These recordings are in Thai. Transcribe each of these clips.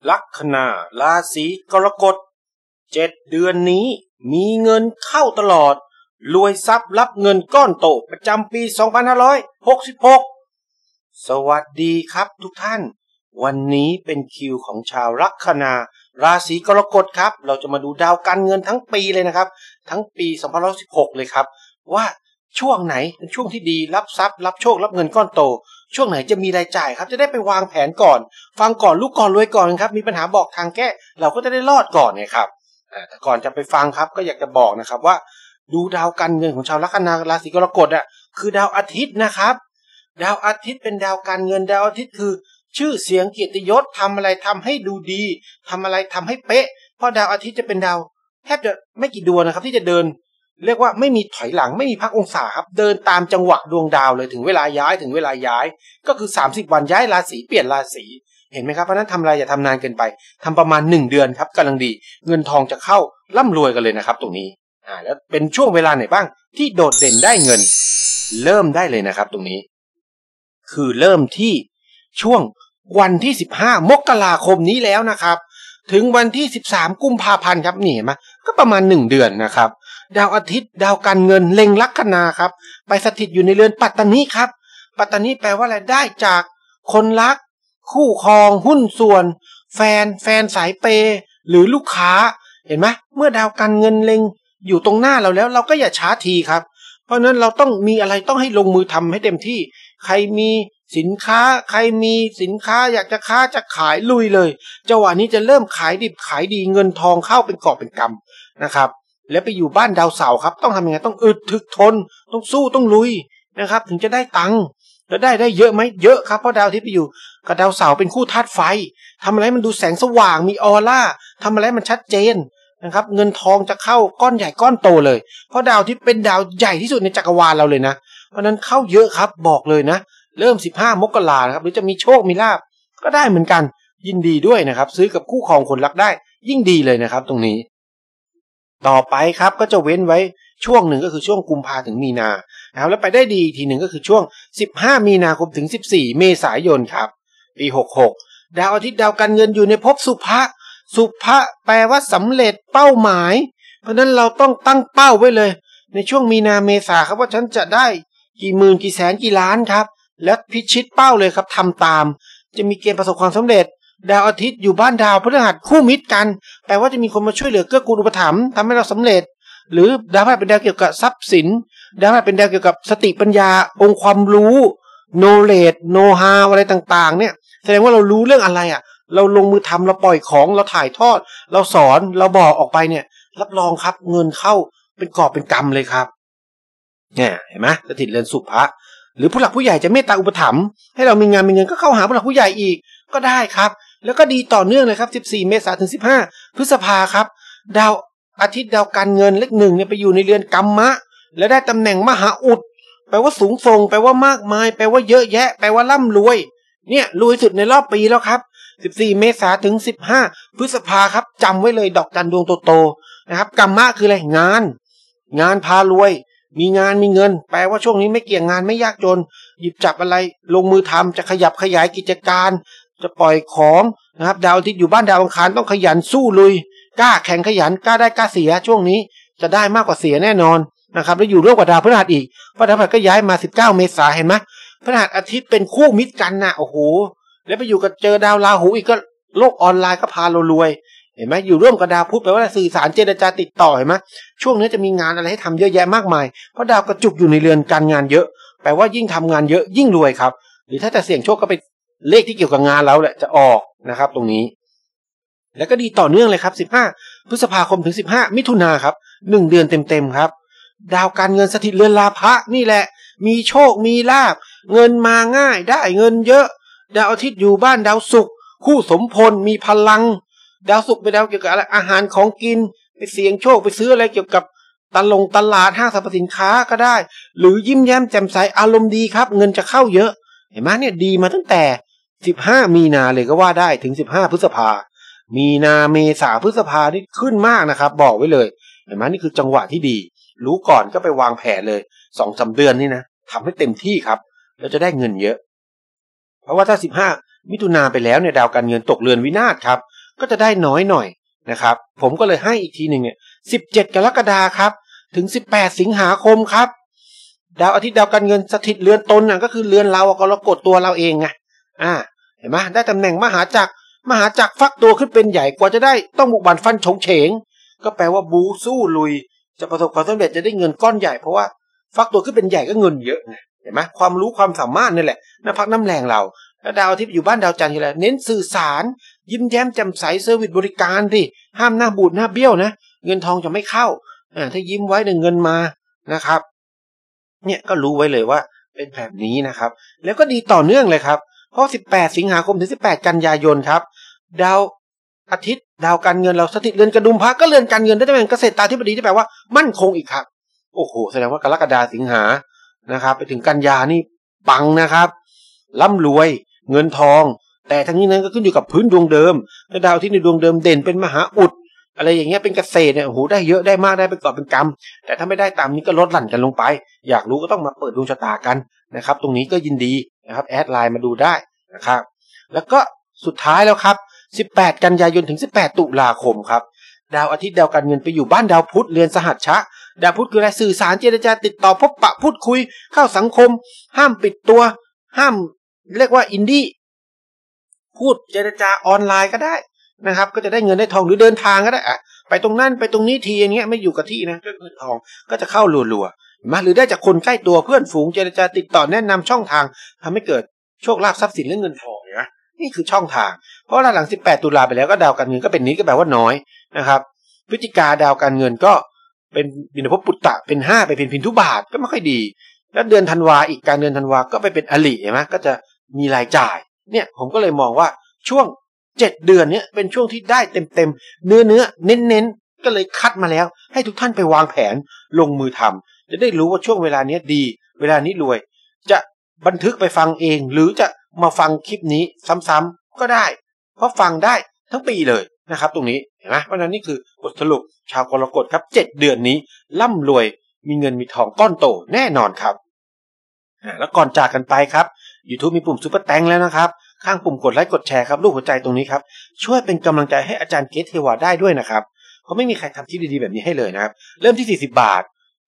ลัคนาราศีกรกฎ7 เดือนนี้มีเงินเข้าตลอดรวยทรัพย์รับเงินก้อนโตประจำปี2566สวัสดีครับทุกท่านวันนี้เป็นคิวของชาวลัคนาราศีกรกฎครับเราจะมาดูดาวการเงินทั้งปีเลยนะครับทั้งปี2516เลยครับว่าช่วงไหนเป็นช่วงที่ดีรับทรัพย์รับโชครับเงินก้อนโตช่วงไหนจะมีรายจ่ายครับจะได้ไปวางแผนก่อนฟังก่อนลูกก่อนรวยก่อนครับมีปัญหาบอกทางแก้เราก็จะได้รอดก่อนเนี่ยครับแต่ก่อนจะไปฟังครับก็อยากจะบอกนะครับว่าดูดาวการเงินของชาวลัคนาราศีกรกฎคือดาวอาทิตย์นะครับดาวอาทิตย์เป็นดาวการเงินดาวอาทิตย์คือชื่อเสียงเกียรติยศทำอะไรทำให้ดูดีทำอะไรทำให้เป๊ะเพราะดาวอาทิตย์จะเป็นดาวแทบจะไม่กี่ดวงนะครับที่จะเดินเรียกว่าไม่มีถอยหลังไม่มีพักองศาครับเดินตามจังหวะดวงดาวเลยถึงเวลาย้ายก็คือ30 วันย้ายราศีเปลี่ยนราศีเห็นไหมครับเพราะนั้นทำอะไรอย่าทำนานเกินไปทำประมาณ1 เดือนครับกำลังดีเงินทองจะเข้าร่ำรวยกันเลยนะครับตรงนี้แล้วเป็นช่วงเวลาไหนบ้างที่โดดเด่นได้เงินเริ่มได้เลยนะครับตรงนี้คือเริ่มที่ช่วงวันที่15 มกราคมนี้แล้วนะครับถึงวันที่13 กุมภาพันธ์ครับนี่เห็นไหมก็ประมาณ1 เดือนนะครับดาวอาทิตย์ดาวการเงินเล็งลัคนาครับไปสถิตอยู่ในเรือนปัตตานีครับปัตตานีแปลว่าอะไรได้จากคนรักคู่ครองหุ้นส่วนแฟนสายเปย์หรือลูกค้าเห็นไหมเมื่อดาวการเงินเล็งอยู่ตรงหน้าเราแล้วเราก็อย่าช้าทีครับเพราะนั้นเราต้องมีอะไรต้องให้ลงมือทำให้เต็มที่ใครมีสินค้าอยากจะค้าจะขายลุยเลยจังหวะนี้จะเริ่มขายดิบขายดีเงินทองเข้าเป็นกอบเป็นกำนะครับแล้วไปอยู่บ้านดาวเสาร์ครับต้องทำยังไงต้องอึดถึกทนต้องสู้ต้องลุยนะครับถึงจะได้ตังค์แล้วได้เยอะไหมเยอะครับเพราะดาวที่ไปอยู่กับดาวเสาร์เป็นคู่ธาตุไฟทำอะไรมันดูแสงสว่างมีออร่าทำอะไรมันชัดเจนนะครับเงินทองจะเข้าก้อนใหญ่ก้อนโตเลยเพราะดาวที่เป็นดาวใหญ่ที่สุดในจักรวาลเราเลยนะเพราะนั้นเข้าเยอะครับบอกเลยนะเริ่ม15 มกราคมนะครับหรือจะมีโชคมีลาภก็ได้เหมือนกันยินดีด้วยนะครับซื้อกับคู่ครองคนรักได้ยิ่งดีเลยนะครับตรงนี้ต่อไปครับก็จะเว้นไว้ช่วงหนึ่งก็คือช่วงกุมภาถึงมีนานะครับแล้วไปได้ดีอีกทีหนึ่งก็คือช่วง15 มีนาคมถึง14 เมษายนครับปี66ดาวอาทิตย์ดาวการเงินอยู่ในภพสุภะแปลว่าสำเร็จเป้าหมายเพราะนั้นเราต้องตั้งเป้าไว้เลยในช่วงมีนาเมษาครับว่าฉันจะได้กี่หมื่นกี่แสนกี่ล้านครับและพิชิตเป้าเลยครับทำตามจะมีเกณฑ์ประสบความสำเร็จดาวอาทิตย์อยู่บ้านดาวพฤหัสคู่มิตรกันแปลว่าจะมีคนมาช่วยเหลือเกื้อกูลอุปถัมภ์ทำให้เราสำเร็จหรือดาวพฤหัสเป็นดาวเกี่ยวกับทรัพย์สินดาวพฤหัสเป็นดาวเกี่ยวกับสติปัญญาองค์ความรู้knowledge know how อะไรต่างๆเนี่ยแสดงว่าเรารู้เรื่องอะไรเราลงมือทำเราปล่อยของเราถ่ายทอดเราสอนเราบอกออกไปเนี่ยรับรองครับเงินเข้าเป็นกอบเป็นกำเลยครับเนี่ยเห็นไหมสถิตเรือนสุภะหรือผู้หลักผู้ใหญ่จะเมตตาอุปถัมภ์ให้เรามีงานมีเงินก็เข้าหาผู้หลักผู้ใหญ่อีกก็ได้ครับแล้วก็ดีต่อเนื่องเลยครับ14 เมษายนถึง15 พฤษภาครับดาวอาทิตย์ดาวการเงินเลข 1เนี่ยไปอยู่ในเรือนกัมมะและได้ตำแหน่งมหาอุดแปลว่าสูงส่งแปลว่ามากมายแปลว่าเยอะแยะแปลว่าร่ำรวยเนี่ยรวยสุดในรอบปีแล้วครับ14 เมษายนถึง15 พฤษภาครับจำไว้เลยดอกจันดวงโตๆนะครับกัมมะคืออะไรงานพารวยมีงานมีเงินแปลว่าช่วงนี้ไม่เกี่ยงงานไม่ยากจนหยิบจับอะไรลงมือทำจะขยับขยายกิจการจะปล่อยของนะครับดาวอาทิตย์อยู่บ้านดาวอังคารต้องขยันสู้ลุยกล้าแข่งขยันกล้าได้กล้าเสียช่วงนี้จะได้มากกว่าเสียแน่นอนนะครับแล้วอยู่ร่วมกับดาวพฤหัสอีกเพราะดาวพฤหัสก็ย้ายมา19 เมษายนเห็นไหมพฤหัสอาทิตย์เป็นคู่มิตรกันโอ้โหแล้วไปอยู่กับเจอดาวราหูอีกก็โลกออนไลน์ก็พาเรารวยเห็นไหมอยู่ร่วมกับดาวพุธแปลว่าสื่อสารเจรจาติดต่อเห็นไหมช่วงนี้จะมีงานอะไรให้ทำเยอะแยะมากมายเพราะดาวกระจุกอยู่ในเรือนการงานเยอะแปลว่ายิ่งทำงานเยอะยิ่งรวยครับหรือถ้าจะเสี่ยงโชคก็ไปเลขที่เกี่ยวกับงานเราแหละจะออกนะครับตรงนี้แล้วก็ดีต่อเนื่องเลยครับ15 พฤษภาคมถึง15 มิถุนาครับ1 เดือนเต็มๆครับดาวการเงินสถิตเรือนลาภะนี่แหละมีโชคมีลาภเงินมาง่ายได้เงินเยอะดาวอาทิตย์อยู่บ้านดาวศุกร์คู่สมพลมีพลังดาวศุกร์เป็นดาวเกี่ยวกับอะไรอาหารของกินไปเสี่ยงโชคไปซื้ออะไรเกี่ยวกับตลาดห้างสรรพสินค้าก็ได้หรือยิ้มแย้มแจ่มใสอารมณ์ดีครับเงินจะเข้าเยอะเห็นไหมเนี่ยดีมาตั้งแต่15 มีนาเลยก็ว่าได้ถึง15 พฤษภามีนาเมษาพฤษภานี่ขึ้นมากนะครับบอกไว้เลยเห็นไหมนี่คือจังหวะที่ดีรู้ก่อนก็ไปวางแผนเลย 2-3 เดือนนี่นะทำให้เต็มที่ครับแล้วจะได้เงินเยอะเพราะว่าถ้ามิถุนาไปแล้วเนี่ยดาวการเงินตกเรือนวินาศครับก็จะได้น้อยหน่อยนะครับผมก็เลยให้อีกทีหนึ่งเนี่ย17 กรกฎาคมครับถึง18 สิงหาคมครับดาวอาทิตย์ดาวการเงินสถิตเรือนตนก็คือเรือนเรากรกฎตัวเราเองไงเห็นไหมได้ตำแหน่งมหาจักรฟักตัวขึ้นเป็นใหญ่กว่าจะได้ต้องบุกบั่นฟันฉงเฉงก็แปลว่าบูสู้ลุยจะประสบความสำเร็จจะได้เงินก้อนใหญ่เพราะว่าฟักตัวขึ้นเป็นใหญ่ก็เงินเยอะไงเห็นไหมความรู้ความสามารถนี่แหละน้ำพักน้ำแรงเราแล้วดาวอาทิตย์อยู่บ้านดาวจันทร์คืออะไรเน้นสื่อสารยิ้มแย้มแจ่มใสเซอร์วิสบริการดิห้ามหน้าบูดหน้าเบี้ยวนะเงินทองจะไม่เข้าถ้ายิ้มไว้เดี๋ยวเงินมานะครับเนี่ยก็รู้ไว้เลยว่าเป็นแบบนี้นะครับแล้วก็ดีต่อเนื่องเลยครับเพราะ18 สิงหาคมถึง18 กันยายนครับดาวอาทิตย์ดาวการเงินเราสถิตเรือนกระดุมพระก็เรือนการเงินได้ตำแหน่งเกษตราธิบดีที่แปลว่ามั่นคงอีกครับโอ้โหแสดงว่ากรกฎาคมสิงหานะครับไปถึงกันยานี่ปังนะครับร่ำรวยเงินทองแต่ทั้งนี้นั้นก็ขึ้นอยู่กับพื้นดวงเดิมถ้าดาวที่ในดวงเดิมเด่นเป็นมหาอุดอะไรอย่างเงี้ยเป็นเกษตรเนี่ยโอ้โหได้เยอะได้มากได้เป็นกอบเป็นกำแต่ถ้าไม่ได้ตามนี้ก็ลดหลั่นกันลงไปอยากรู้ก็ต้องมาเปิดดวงชะตากันนะครับตรงนี้ก็ยินดีนะครับแอดไลน์มาดูได้นะครับแล้วก็สุดท้ายแล้วครับ18 กันยายนถึง18 ตุลาคมครับดาวอาทิตย์ดาวการเงินไปอยู่บ้านดาวพุธเรือนสหัชชะดาวพุธคืออะไรสื่อสารเจรจาติดต่อพบปะพูดคุยเข้าสังคมห้ามปิดตัวห้ามเรียกว่าอินดี้พูดเจรจาออนไลน์ก็ได้นะครับก็จะได้เงินได้ทองหรือเดินทางก็ได้ไปตรงนั้นไปตรงนี้ทีอย่างเงี้ยไม่อยู่กับที่นะก็เงินทองก็จะเข้ารัวๆมาหรือได้จากคนใกล้ตัวเพื่อนฝูงเจรจาติดต่อแนะนำช่องทางทำให้เกิดโชคลาภทรัพย์สินและเงินทองนะนี่คือช่องทางเพราะหลัง18 ตุลาไปแล้วก็ดาวการเงินก็เป็นนี้ก็แปลว่าน้อยนะครับพฤศจิกาดาวการเงินก็เป็นบินภพปุตตะเป็น5ไปเป็นพินทุบาทก็ไม่ค่อยดีแล้วเดือนธันวาอีกการเดือนธันวาก็ไปเป็นอลิเห็นไหมก็จะมีรายจ่ายเนี่ยผมก็เลยมองว่าช่วง7 เดือนนี้เป็นช่วงที่ได้เต็มเนื้อเน้นก็เลยคัดมาแล้วให้ทุกท่านไปวางแผนลงมือทำจะได้รู้ว่าช่วงเวลานี้ดีเวลานี้รวยจะบันทึกไปฟังเองหรือจะมาฟังคลิปนี้ซ้ำๆก็ได้เพราะฟังได้ทั้งปีเลยนะครับตรงนี้เห็นไหมเพราะนั้นนี่คือบทสรุปชาวกรกฎครับ7 เดือนนี้ร่ำรวยมีเงินมีทองก้อนโตแน่นอนครับแล้วก่อนจากกันไปครับ YouTube มีปุ่มซุปเปอร์แตงแล้วนะครับข้างปุ่มกดไลค์กดแชร์ครับรูปหัวใจตรงนี้ครับช่วยเป็นกำลังใจให้อาจารย์เกตเทวาได้ด้วยนะครับเพราะไม่มีใครทำคลิปดีๆแบบนี้ให้เลยนะครับเริ่มที่40 บาท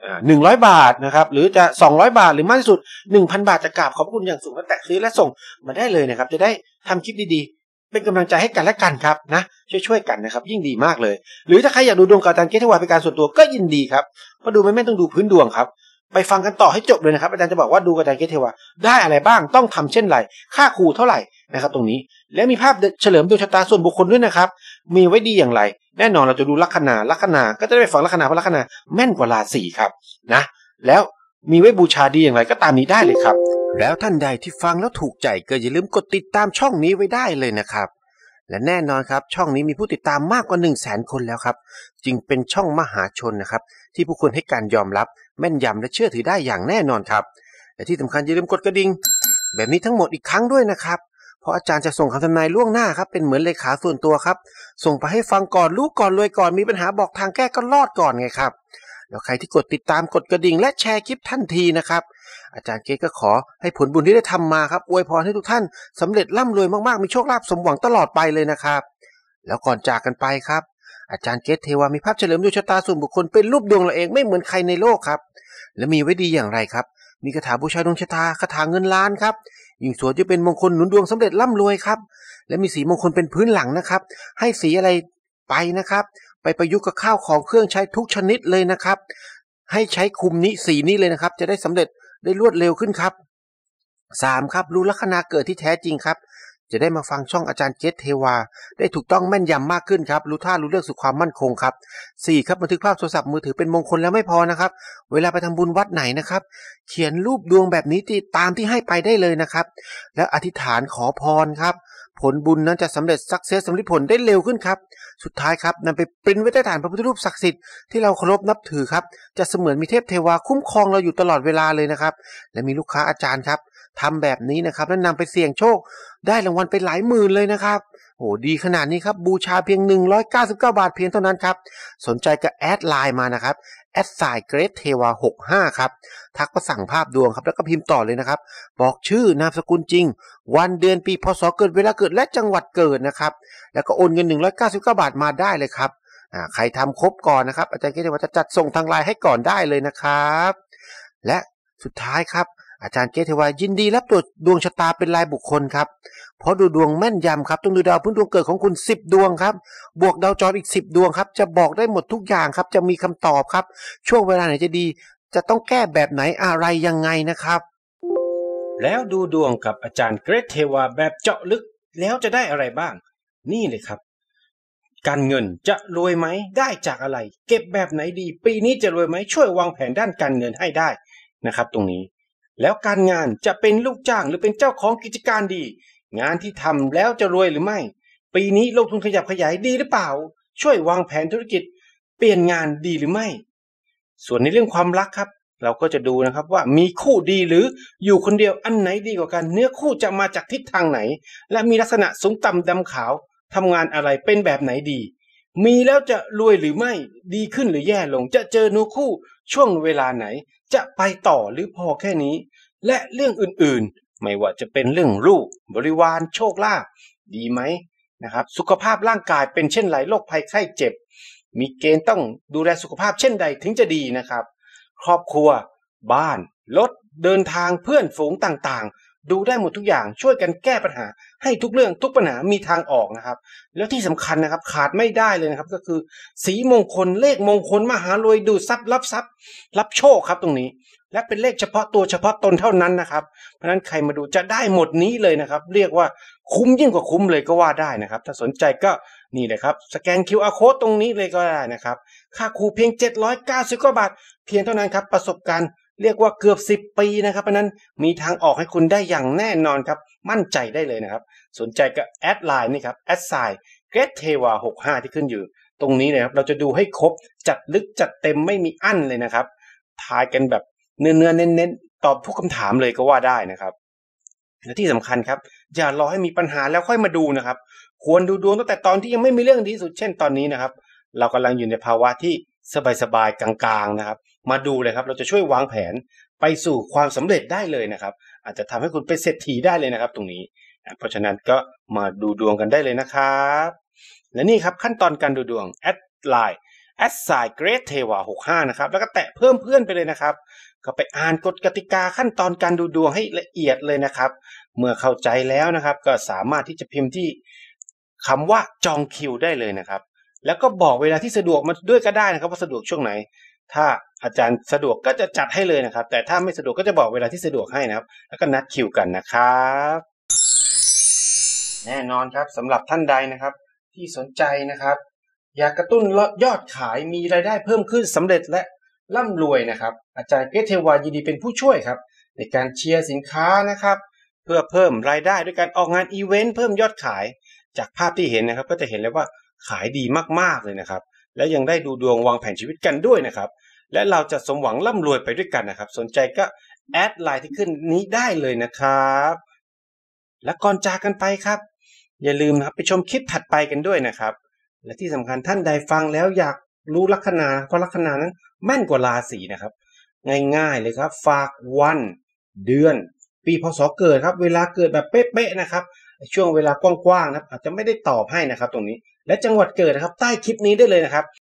100 บาทนะครับหรือจะ200 บาทหรือมากที่สุด 1,000 บาทจะกราบขอบคุณอย่างสูงและแตะซื้อและส่งมาได้เลยนะครับจะได้ทำคลิปดีๆเป็นกำลังใจให้กันและกันครับนะช่วยกันนะครับยิ่งดีมากเลยหรือถ้าใครอยากดูดวงกับอาจารย์เกตเทวาเป็นการส่วนตัวก็ยินดีครับเพราะดูไม่ต้องดูพื้นดวงครับไปฟังกันต่อให้จบเลยนะครับอาจารย์จะบอกว่าดูกับอาจารย์เกตเทวาได้อะไรบ้างต้องทำเช่นไรค่าครูเท่าไหร่นะครับตรงนี้และมีภาพเฉลิมดวงชะตาส่วนบุคคลด้วยนะครับมีไว้ดีอย่างไรแน่นอนเราจะดูลัคนาก็จะได้ไปฟังลัคนาเพราะลัคนาแม่นกว่าราศีครับนะแล้วมีไว้บูชาดีอย่างไรก็ตามนี้ได้เลยครับแล้วท่านใดที่ฟังแล้วถูกใจก็อย่าลืมกดติดตามช่องนี้ไว้ได้เลยนะครับและแน่นอนครับช่องนี้มีผู้ติดตามมากกว่า 100,000 คนแล้วครับจึงเป็นช่องมหาชนนะครับที่ผู้คนให้การยอมรับแม่นยำและเชื่อถือได้อย่างแน่นอนครับและที่สำคัญอย่าลืมกดกระดิ่งแบบนี้ทั้งหมดอีกครั้งด้วยนะครับเพราะอาจารย์จะส่งคำทำนายล่วงหน้าครับเป็นเหมือนเลขาส่วนตัวครับส่งไปให้ฟังก่อนรู้ก่อนรวยก่อนมีปัญหาบอกทางแก้ก็รอดก่อนไงครับแล้วใครที่กดติดตามกดกระดิ่งและแชร์คลิปทันทีนะครับอาจารย์เกตก็ขอให้ผลบุญที่ได้ทำมาครับอวยพรให้ทุกท่านสำเร็จร่ำรวยมากๆมีโชคลาภสมหวังตลอดไปเลยนะครับแล้วก่อนจากกันไปครับอาจารย์เกตเทวามีภาพเฉลิมดวงชะตาส่วนบุคคลเป็นรูปดวงเราเองไม่เหมือนใครในโลกครับและมีไว้ดีอย่างไรครับมีคาถาบูชาดวงชะตาคาถาเงินล้านครับยิ่งสวยจะเป็นมงคลหนุนดวงสำเร็จร่ำรวยครับและมีสีมงคลเป็นพื้นหลังนะครับให้สีอะไรไปนะครับไปประยุกต์กับข้าวของเครื่องใช้ทุกชนิดเลยนะครับให้ใช้คุมนี้สีนี้เลยนะครับจะได้สำเร็จได้รวดเร็วขึ้นครับ3ครับรู้ลัคนาเกิดที่แท้จริงครับจะได้มาฟังช่องอาจารย์เกตเทวาได้ถูกต้องแม่นยำมากขึ้นครับรู้ท่ารู้เรื่องสู่ความมั่นคงครับ4ครับบันทึกภาพโทรศัพท์มือถือเป็นมงคลแล้วไม่พอนะครับเวลาไปทำบุญวัดไหนนะครับเขียนรูปดวงแบบนี้ตามที่ให้ไปได้เลยนะครับแล้วอธิษฐานขอพรครับผลบุญนั้นจะสำเร็จสักเซสสำเร็จผลได้เร็วขึ้นครับสุดท้ายครับนำไปปริ้นไว้ใต้ฐานพระพุทธรูปศักดิ์สิทธิ์ที่เราเคารพนับถือครับจะเสมือนมีเทพเทวาคุ้มครองเราอยู่ตลอดเวลาเลยนะครับและมีลูกค้าอาจารย์ครับทำแบบนี้นะครับแล้วนำไปเสี่ยงโชคได้รางวัลไปหลายหมื่นเลยนะครับโอ้ดีขนาดนี้ครับบูชาเพียง199 บาทเพียงเท่านั้นครับสนใจก็แอดไลน์มานะครับ@เกรทเทวา65ครับทักมาสั่งภาพดวงครับแล้วก็พิมพ์ต่อเลยนะครับบอกชื่อนามสกุลจริงวันเดือนปีพศเกิดเวลาเกิดและจังหวัดเกิดนะครับแล้วก็โอนเงิน199 บาทมาได้เลยครับใครทำครบก่อนนะครับอาจารย์เกรทเทวาจะจัดส่งทางไลน์ให้ก่อนได้เลยนะครับและสุดท้ายครับอาจารย์เกรทเทวายินดีรับตรวจดวงชะตาเป็นรายบุคคลครับเพราะดูดวงแม่นยำครับต้องดูดาวพื้นดวงเกิดของคุณ10 ดวงครับบวกดาวจรอีก10 ดวงครับจะบอกได้หมดทุกอย่างครับจะมีคำตอบครับช่วงเวลาไหนจะดีจะต้องแก้แบบไหนอะไรยังไงนะครับแล้วดูดวงกับอาจารย์เกรทเทวาแบบเจาะลึกแล้วจะได้อะไรบ้างนี่เลยครับการเงินจะรวยไหมได้จากอะไรเก็บแบบไหนดีปีนี้จะรวยไหมช่วยวางแผนด้านการเงินให้ได้นะครับตรงนี้แล้วการงานจะเป็นลูกจ้างหรือเป็นเจ้าของกิจการดีงานที่ทำแล้วจะรวยหรือไม่ปีนี้ลงทุนขยับขยายดีหรือเปล่าช่วยวางแผนธุรกิจเปลี่ยนงานดีหรือไม่ส่วนในเรื่องความรักครับเราก็จะดูนะครับว่ามีคู่ดีหรืออยู่คนเดียวอันไหนดีกว่ากันเนื้อคู่จะมาจากทิศทางไหนและมีลักษณะสูงต่ำดำขาวทำงานอะไรเป็นแบบไหนดีมีแล้วจะรวยหรือไม่ดีขึ้นหรือแย่ลงจะเจอเนื้อคู่ช่วงเวลาไหนจะไปต่อหรือพอแค่นี้และเรื่องอื่นๆไม่ว่าจะเป็นเรื่องลูกบริวารโชคลาภดีไหมนะครับสุขภาพร่างกายเป็นเช่นไรโรคภัยไข้เจ็บมีเกณฑ์ต้องดูแลสุขภาพเช่นใดถึงจะดีนะครับครอบครัวบ้านรถเดินทางเพื่อนฝูงต่างๆดูได้หมดทุกอย่างช่วยกันแก้ปัญหาให้ทุกเรื่องทุกปัญหามีทางออกนะครับแล้วที่สำคัญนะครับขาดไม่ได้เลยนะครับก็คือสีมงคลเลขมงคลมหารวยดูดทรัพย์รับทรัพย์รับโชคครับตรงนี้และเป็นเลขเฉพาะตัวเฉพาะตนเท่านั้นนะครับเพราะฉะนั้นใครมาดูจะได้หมดนี้เลยนะครับเรียกว่าคุ้มยิ่งกว่าคุ้มเลยก็ว่าได้นะครับถ้าสนใจก็นี่เลยครับสแกน QR Code ตรงนี้เลยก็ได้นะครับค่าครูเพียง790 กว่าบาทเพียงเท่านั้นครับประสบการณ์เรียกว่าเกือบ10 ปีนะครับเพราะนั้นมีทางออกให้คุณได้อย่างแน่นอนครับมั่นใจได้เลยนะครับสนใจก็แอดไลน์นี่ครับ@เกรทเทวา65ที่ขึ้นอยู่ตรงนี้เลยครับเราจะดูให้ครบจัดลึกจัดเต็มไม่มีอั้นเลยนะครับทายกันแบบเนื้อเน้นๆตอบทุกคำถามเลยก็ว่าได้นะครับและที่สำคัญครับอย่ารอให้มีปัญหาแล้วค่อยมาดูนะครับควรดูดวงตั้งแต่ตอนที่ยังไม่มีเรื่องดีสุดเช่นตอนนี้นะครับเรากำลังอยู่ในภาวะที่สบายๆกลางๆนะครับมาดูเลยครับเราจะช่วยวางแผนไปสู่ความสำเร็จได้เลยนะครับอาจจะทำให้คุณเป็นเศรษฐีได้เลยนะครับตรงนี้เพราะฉะนั้นก็มาดูดวงกันได้เลยนะครับและนี่ครับขั้นตอนการดูดวงแอดไลน์@เกรทเทวา65นะครับแล้วก็แตะเพิ่มเพื่อนไปเลยนะครับก็ไปอ่านกฎกติกาขั้นตอนการดูดวงให้ละเอียดเลยนะครับเมื่อเข้าใจแล้วนะครับก็สามารถที่จะพิมพ์ที่คำว่าจองคิวได้เลยนะครับแล้วก็บอกเวลาที่สะดวกมาด้วยก็ได้นะครับว่าสะดวกช่วงไหนถ้าอาจารย์สะดวกก็จะจัดให้เลยนะครับแต่ถ้าไม่สะดวกก็จะบอกเวลาที่สะดวกให้นะครับแล้วก็นัดคิวกันนะครับแน่นอนครับสำหรับท่านใดนะครับที่สนใจนะครับอยากกระตุ้นยอดขายมีรายได้เพิ่มขึ้นสำเร็จและร่ำรวยนะครับอาจารย์เกรทเทวายินดีเป็นผู้ช่วยครับในการเชียร์สินค้านะครับเพื่อเพิ่มรายได้ด้วยการออกงานอีเวนต์เพิ่มยอดขายจากภาพที่เห็นนะครับก็จะเห็นเลยว่าขายดีมากๆเลยนะครับและยังได้ดูดวงวางแผนชีวิตกันด้วยนะครับและเราจะสมหวังร่ำรวยไปด้วยกันนะครับสนใจก็แอดไลน์ที่ขึ้นนี้ได้เลยนะครับและก่อนจากกันไปครับอย่าลืมนะครับไปชมคลิปถัดไปกันด้วยนะครับและที่สำคัญท่านใดฟังแล้วอยากรู้ลัคนาเพราะลัคนานั้นแม่นกว่าราศีนะครับง่ายๆเลยครับฝากวันเดือนปีพศเกิดครับเวลาเกิดแบบเป๊ะๆนะครับช่วงเวลากว้างๆนะครับอาจจะไม่ได้ตอบให้นะครับตรงนี้และจังหวัดเกิดนะครับใต้คลิปนี้ได้เลยนะครับ